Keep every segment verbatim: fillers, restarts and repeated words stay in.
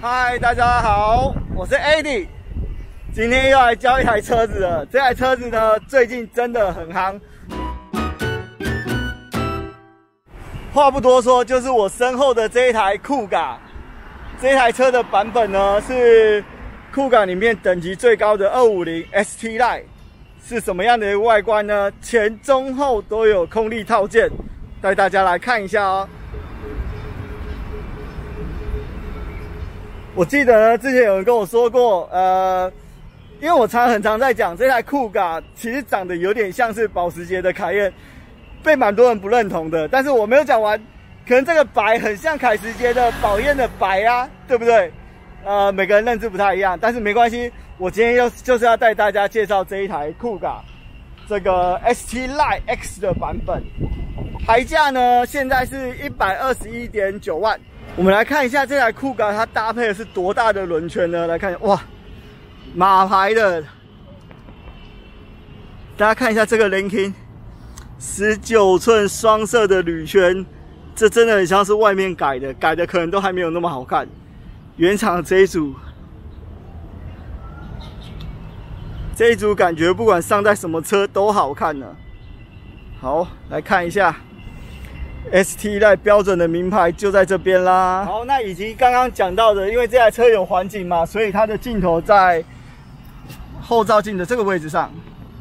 嗨，大家好，我是 Eddie， 今天又来教一台车子了。这台车子呢，最近真的很夯。话不多说，就是我身后的这一台酷咖。这一台车的版本呢，是酷咖里面等级最高的二五零 S T Line。是什么样的一个外观呢？前中后都有空力套件，带大家来看一下哦。我记得呢，之前有人跟我说过，呃，因为我常很常在讲这台酷咖，其实长得有点像是保时捷的凯宴，被蛮多人不认同的。但是我没有讲完，可能这个白很像凯时捷的宝燕的白啊，对不对？呃，每个人认知不太一样，但是没关系，我今天又就是要带大家介绍这一台酷咖，这个 S T Line X 的版本，牌价呢现在是一百二十一点九万。我们来看一下这台酷咖，它搭配的是多大的轮圈呢？来看，哇，马牌的，大家看一下这个 Linking， 十九寸双色的铝圈，这真的很像是外面改的，改的可能都还没有那么好看。原厂这一组，这一组感觉不管上在什么车都好看呢。好，来看一下。S T Line 标准的名牌就在这边啦。好，那以及刚刚讲到的，因为这台车有环景嘛，所以它的镜头在后照镜的这个位置上。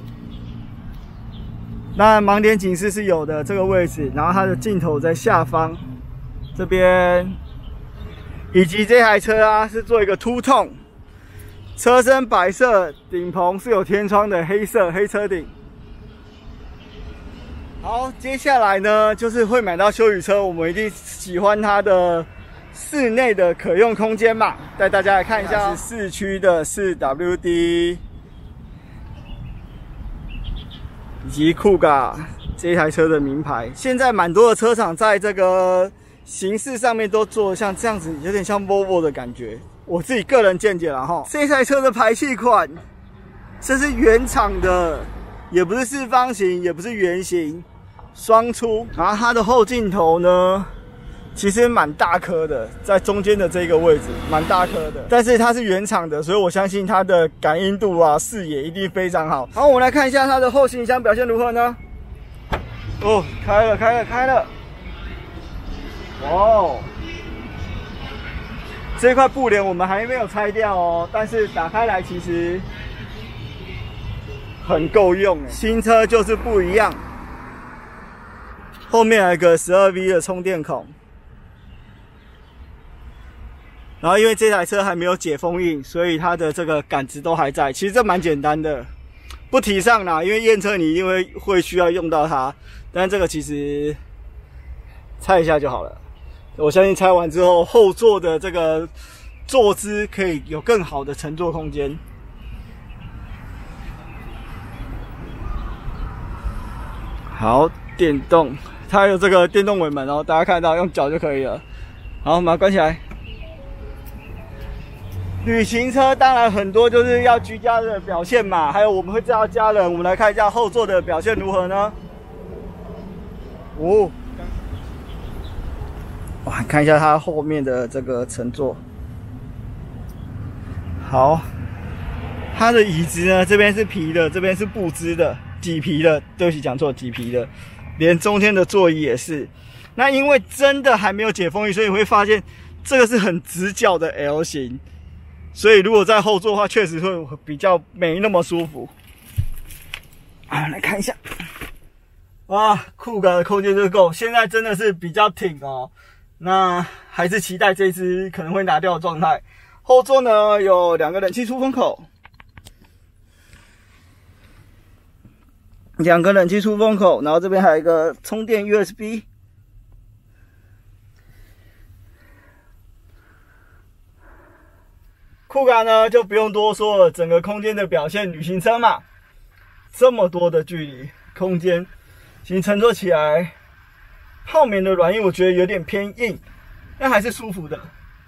那盲点警示是有的，这个位置，然后它的镜头在下方这边，以及这台车啊是做一个凸痛，车身白色，顶棚是有天窗的黑色黑车顶。好，接下来呢，就是会买到休旅车，我们一定喜欢它的室内的可用空间嘛，带大家来看一下，是四驱的 四 W D， 以及酷咖这一台车的名牌。现在蛮多的车厂在这个形式上面都做像这样子，有点像 Volvo 的感觉。我自己个人见解啦齁，这台车的排气管，这是原厂的，也不是四方形，也不是圆形。双出，然后它的后镜头呢，其实蛮大颗的，在中间的这个位置蛮大颗的，但是它是原厂的，所以我相信它的感应度啊、视野一定非常好。好，我们来看一下它的后行李箱表现如何呢？哦，开了，开了，开了！哇哦，这块布帘我们还没有拆掉哦，但是打开来其实很够用诶，新车就是不一样。后面还有个 十二 V 的充电孔，然后因为这台车还没有解封印，所以它的这个杆子都还在。其实这蛮简单的，不提倡啦，因为验车你一定会会需要用到它。但这个其实拆一下就好了。我相信拆完之后，后座的这个坐姿可以有更好的乘坐空间。好，电动。它有这个电动尾门哦，大家看到用脚就可以了。好，我们把它关起来。旅行车当然很多就是要居家的表现嘛，还有我们会载到家人。我们来看一下后座的表现如何呢？哦，哇，看一下它后面的这个乘坐。好，它的椅子呢，这边是皮的，这边是布织的，麂皮的。对不起，讲错，麂皮的。连中间的座椅也是，那因为真的还没有解封印，所以你会发现这个是很直角的 L 型，所以如果在后座的话，确实会比较没那么舒服。啊，来看一下，哇，酷咖的空间就够，现在真的是比较挺哦。那还是期待这只可能会拿掉的状态。后座呢有两个冷气出风口。两个冷气出风口，然后这边还有一个充电 U S B。酷咖呢就不用多说了，整个空间的表现，旅行车嘛，这么多的距离空间，其实乘坐起来，泡棉的软硬我觉得有点偏硬，但还是舒服的。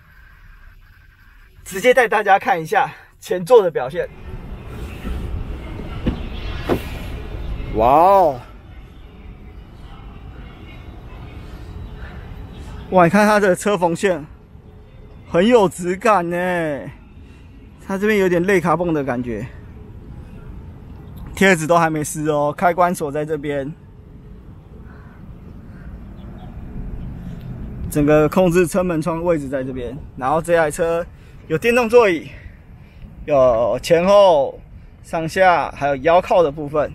直接带大家看一下前座的表现。哇哦！哇，你看它的车缝线很有质感呢。它这边有点类卡泵的感觉，贴纸都还没撕哦。开关锁在这边，整个控制车门窗位置在这边。然后这台车有电动座椅，有前后、上下，还有腰靠的部分。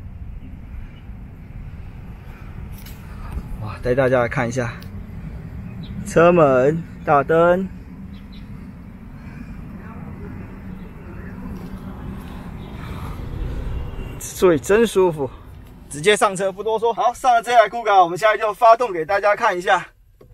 哇，带大家来看一下车门、大灯。所以真舒服，直接上车不多说。好，上了这台酷卡，我们现在就发动给大家看一下。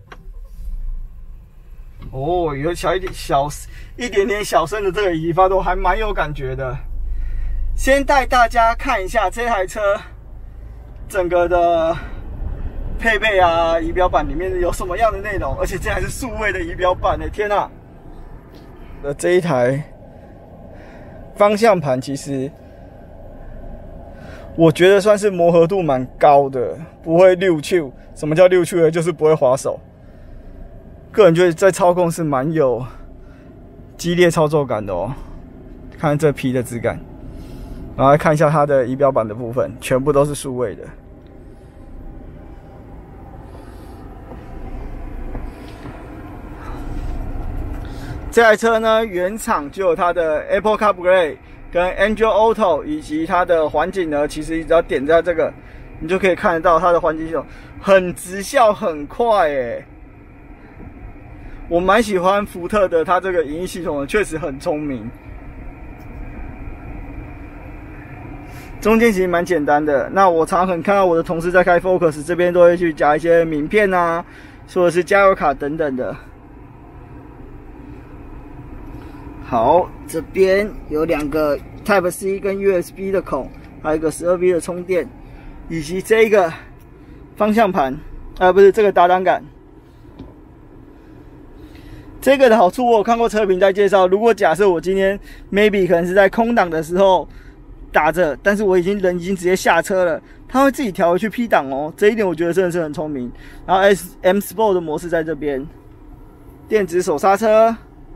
哦，有小一点小一点点小声的这个仪发动，还蛮有感觉的。先带大家看一下这台车整个的配备啊，仪表板里面有什么样的内容，而且这还是数位的仪表板呢！天哪！那这一台方向盘其实。我觉得算是磨合度蛮高的，不会溜球。什么叫溜球呢？就是不会滑手。个人觉得在操控是蛮有激烈操作感的哦。看这皮的质感，然后来看一下它的仪表板的部分，全部都是数位的。这台车呢，原厂就有它的 Apple CarPlay。跟 Android Auto 以及它的环景呢，其实只要点在这个，你就可以看得到它的环境系统很直效很快诶。我蛮喜欢福特的它这个影音系统的，确实很聪明。中间其实蛮简单的。那我常常看到我的同事在开 Focus 这边都会去夹一些名片啊，或者是加油卡等等的。好，这边有两个 Type C 跟 U S B 的孔，还有一个 十二 V 的充电，以及这一个方向盘，呃，不是这个打档杆。这个的好处我有看过车评在介绍，如果假设我今天 maybe 可能是在空档的时候打着，但是我已经人已经直接下车了，它会自己调回去 P 档哦，这一点我觉得真的是很聪明。然后 S M Sport 的模式在这边，电子手刹车。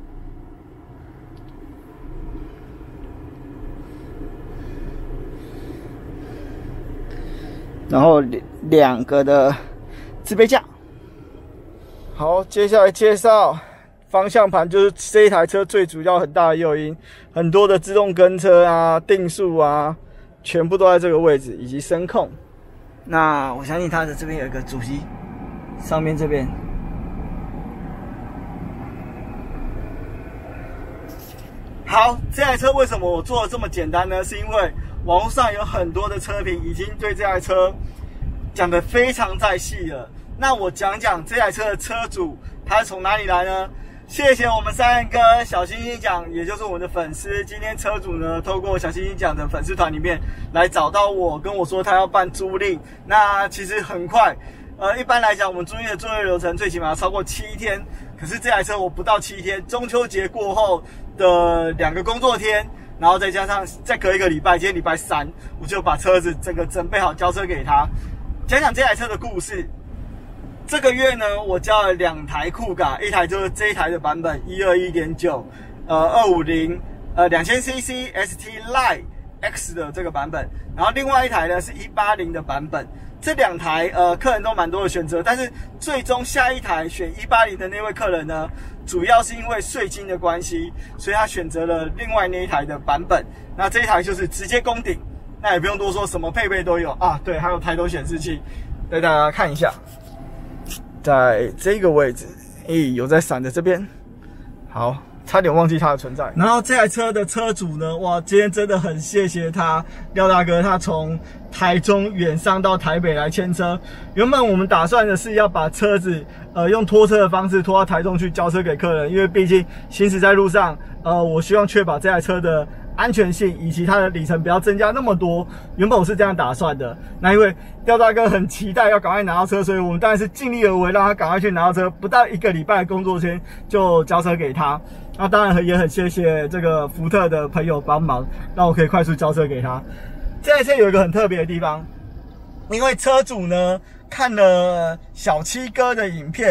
然后两个的自备架。好，接下来介绍方向盘，就是这一台车最主要很大的诱因，很多的自动跟车啊、定速啊，全部都在这个位置，以及声控。那我相信它的这边有一个主机，上面这边。好，这台车为什么我做的这么简单呢？是因为网络上有很多的车评已经对这台车讲得非常在细了。那我讲讲这台车的车主他是从哪里来呢？谢谢我们三哥小星星奖，也就是我们的粉丝。今天车主呢，透过小星星奖的粉丝团里面来找到我，跟我说他要办租赁。那其实很快，呃，一般来讲，我们租赁的作业流程最起码要超过七天。可是这台车我不到七天，中秋节过后的两个工作天。然后再加上再隔一个礼拜，今天礼拜三，我就把车子整个准备好交车给他。讲讲这台车的故事。这个月呢，我交了两台酷卡，一台就是这一台的版本 一二一点九， 呃二五零，呃两千 C C S T Line X 的这个版本，然后另外一台呢是一八零的版本。这两台呃客人都蛮多的选择，但是最终下一台选一八零的那位客人呢，主要是因为税金的关系，所以他选择了另外那一台的版本。那这一台就是直接攻顶，那也不用多说，什么配备都有啊。对，还有抬头显示器，带大家看一下，在这个位置，诶，有在闪的这边，好。差点忘记它的存在。然后这台车的车主呢，哇，今天真的很谢谢他，廖大哥，他从台中远上到台北来牵车。原本我们打算的是要把车子，呃，用拖车的方式拖到台中去交车给客人，因为毕竟行驶在路上，呃，我希望确保这台车的安全性以及它的里程不要增加那么多。原本我是这样打算的。那因为廖大哥很期待要赶快拿到车，所以我们当然是尽力而为，让他赶快去拿到车。不到一个礼拜的工作天就交车给他。那当然也很谢谢这个福特的朋友帮忙，让我可以快速交车给他。这台车有一个很特别的地方，因为车主呢看了小七哥的影片，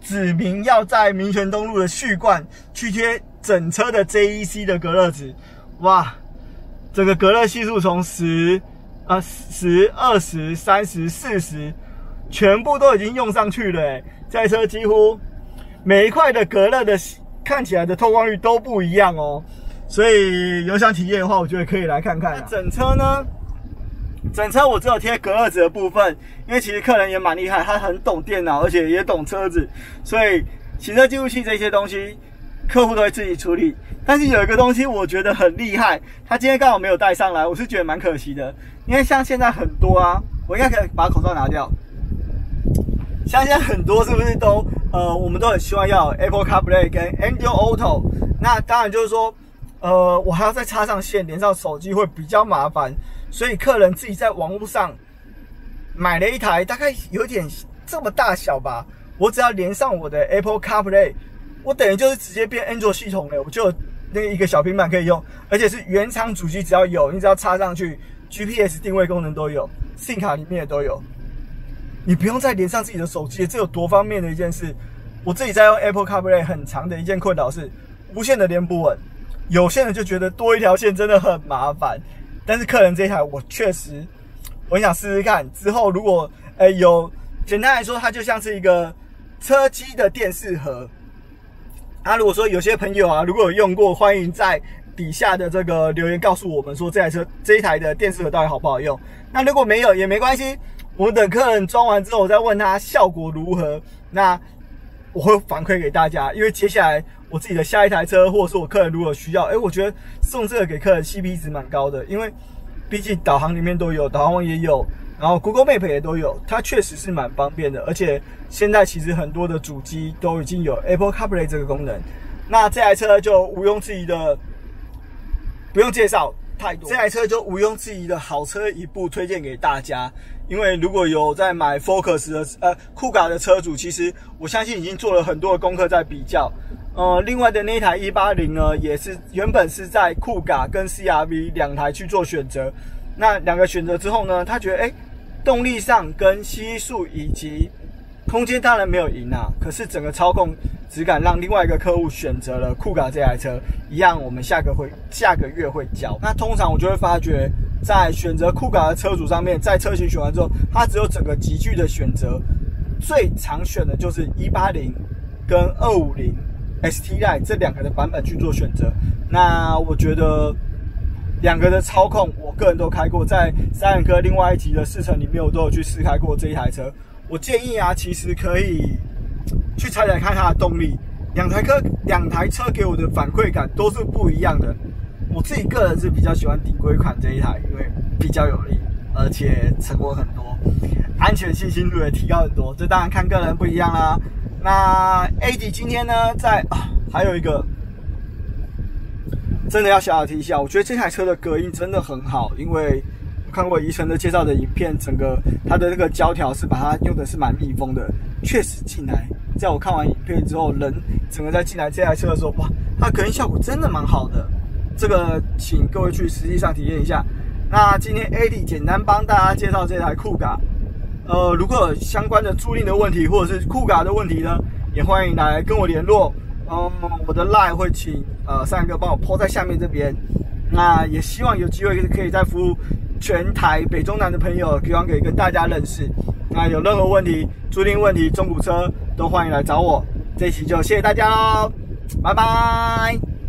指明要在民权东路的旭冠去贴整车的 J E C 的隔热纸，哇，整个隔热系数从十、呃十、二十、三十、四十，全部都已经用上去了诶，这台车几乎每一块的隔热的看起来的透光率都不一样哦，所以有想体验的话，我觉得可以来看看、啊。整车呢？整车我只有贴隔热纸的部分，因为其实客人也蛮厉害，他很懂电脑，而且也懂车子，所以行车记录器这些东西客户都会自己处理。但是有一个东西我觉得很厉害，他今天刚好没有带上来，我是觉得蛮可惜的。因为像现在很多啊，我应该可以把口罩拿掉。像现在很多是不是都呃，我们都很希望要有 Apple CarPlay 跟 Android Auto， 那当然就是说，呃，我还要再插上线，连上手机会比较麻烦。所以客人自己在网络上买了一台，大概有点这么大小吧。我只要连上我的 Apple CarPlay， 我等于就是直接变 Android 系统了，我就有那一个小平板可以用，而且是原厂主机，只要有，你只要插上去 ，G P S 定位功能都有 ，SIM 卡里面也都有。你不用再连上自己的手机，这有多方便的一件事。我自己在用 Apple CarPlay 很长的一件困扰是，无线的连不稳，有线的就觉得多一条线真的很麻烦。但是客人这一台我确实，我很想试试看。之后如果呃、欸、有，简单来说，它就像是一个车机的电视盒。啊，如果说有些朋友啊，如果有用过，欢迎在底下的这个留言告诉我们说这台车这一台的电视盒到底好不好用。那如果没有也没关系，我们等客人装完之后，我再问他效果如何。那我会反馈给大家，因为接下来我自己的下一台车，或者是我客人如果需要，哎、欸，我觉得送这个给客人 C P 值蛮高的，因为毕竟导航里面都有，导航网也有，然后 Google Map 也都有，它确实是蛮方便的。而且现在其实很多的主机都已经有 Apple CarPlay 这个功能，那这台车就毋庸置疑的，不用介绍太多，这台车就毋庸置疑的好车一部推荐给大家。因为如果有在买 Focus 的呃酷卡的车主，其实我相信已经做了很多的功课在比较。呃，另外的那一台一八零呢，也是原本是在酷卡跟 C R V 两台去做选择。那两个选择之后呢，他觉得哎，动力上跟吸数以及空间当然没有赢啊，可是整个操控质感让另外一个客户选择了酷卡这台车，一样我们下个会下个月会教。那通常我就会发觉，在选择酷卡的车主上面，在车型选完之后，它只有整个级距的选择，最常选的就是一八零跟二五零 S T Line 这两个的版本去做选择。那我觉得两个的操控，我个人都开过，在三人哥另外一集的试乘里面，我都有去试开过这一台车。我建议啊，其实可以去踩踩看它的动力，两台车两台车给我的反馈感都是不一样的。我自己个人是比较喜欢顶规款这一台，因为比较有力，而且成果很多，安全信心度也提高很多。这当然看个人不一样啦。那 A D 今天呢，在啊还有一个真的要小小提一下，我觉得这台车的隔音真的很好，因为我看过宜晨的介绍的影片，整个它的那个胶条是把它用的是蛮密封的，确实进来，在我看完影片之后，人整个在进来这台车的时候，哇，它隔音效果真的蛮好的。这个请各位去实际上体验一下。那今天 A D 简单帮大家介绍这台酷卡，呃，如果有相关的租赁的问题或者是酷卡的问题呢，也欢迎来跟我联络。嗯，我的 Line 会请呃三哥帮我 po 在下面这边。那也希望有机会可以再服务全台北中南的朋友，希望可以跟大家认识。那有任何问题、租赁问题、中古车都欢迎来找我。这一期就谢谢大家喽，拜拜。